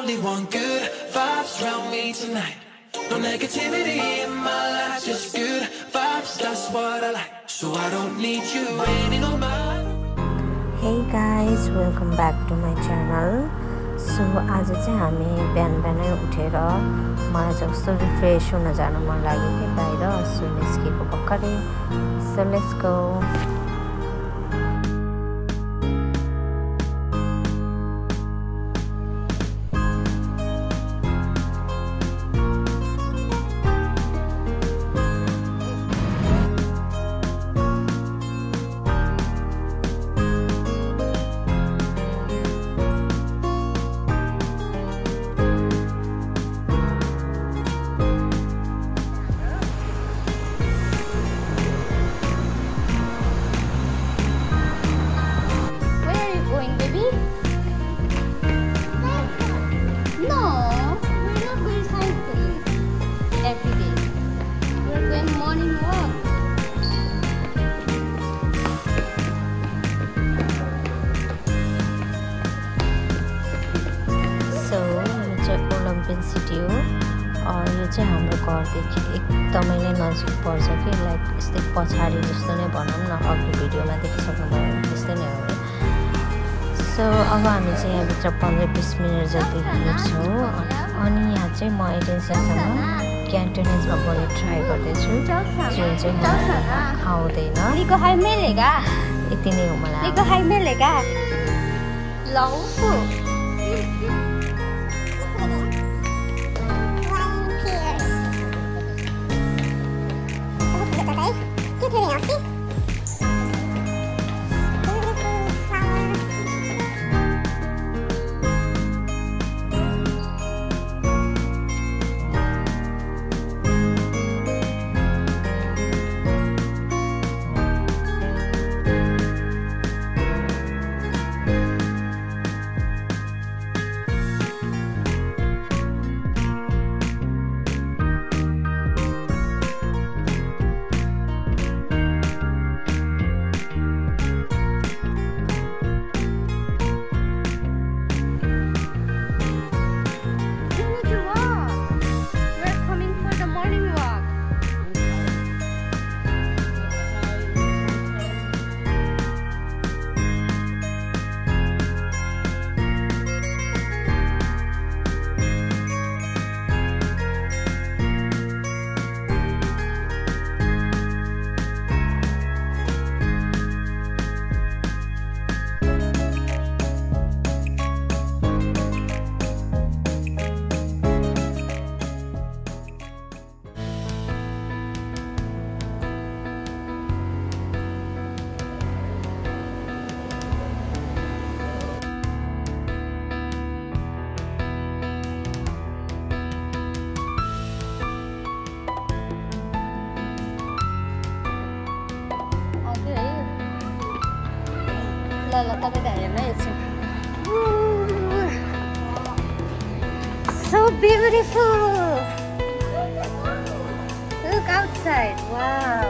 only want good vibes around me tonight. No negativity in my life, just good vibes, that's what I like. So I don't need you any no more. Hey guys, welcome back to my channel. So आज चाहिँ हामी बिहान बिहानै उठेर मलाई चाहिँ कस्तो refresh हुन जानु मन लाग्यो कि बाहिर सो निस्केको भर्खरै. So let's go. सिटी हो और यो चाहिँ हाम्रो घरदेखि एकदमै नै नजिक पर्छ कि लाइक यस्तै पछाडी जस्तो नै भनौँ न. अघि भिडियोमा देखिसक्नुभयो त्यस्तै नै हो. सो अब हामी चाहिँ यहाँभित्र 15-20 मिनट जति हिँड्छौँ अनि यहाँ चाहिँ म एजेन्सीसँग क्यान्टोनिजमा बोल्ने ट्राई गर्दैछु जुन चाहिँ मलाई आउँदैन. यति नै हो मलाई. So beautiful. Look outside. Wow.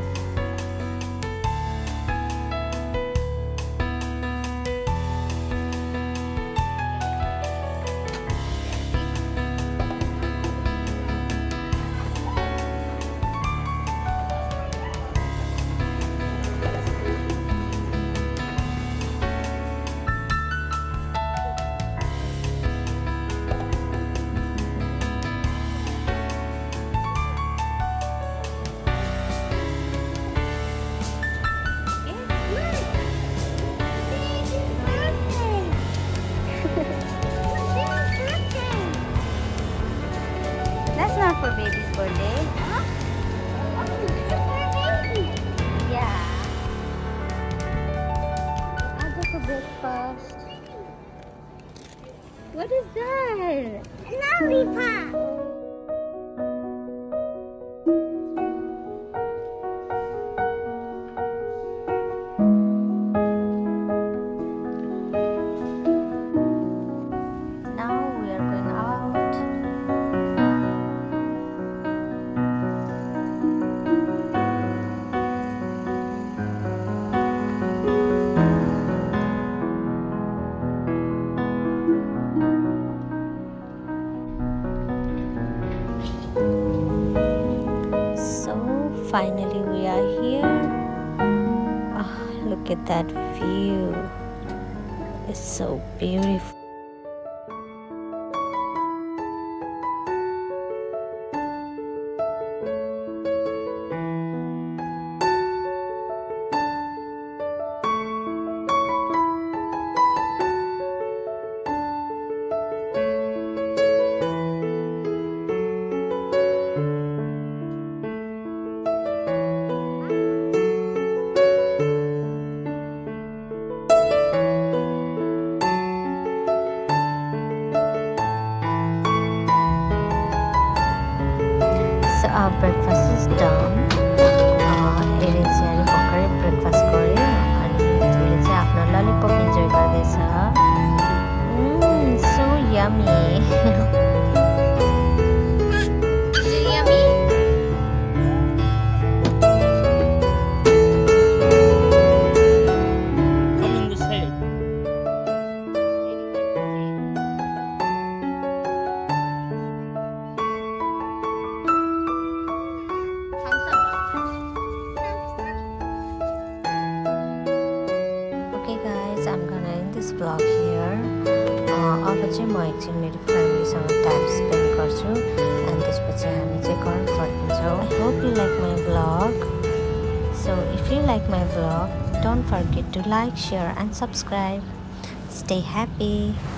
That's not for baby's birthday. Yeah. I'll go for breakfast. What is that? Lollipop. finally we are here. Look at that view. It's so beautiful. So our breakfast is done. Erin चाहिँ अहिले भर्खरै breakfast गर्यो अनि उसले चाहिँ आफ्नो lollipop enjoy गर्दैछ. So yummy. Okay guys, I'm gonna end this vlog here. अब चाहिँ म एकछिन मेरो फ्यामिलीसँग टाइम स्पेन्ड गर्छु अनि त्यसपछि हामी चाहिँ घर फर्किन्छौँ. I hope you like my vlog. So if you like my vlog, don't forget to like, share and subscribe. Stay happy.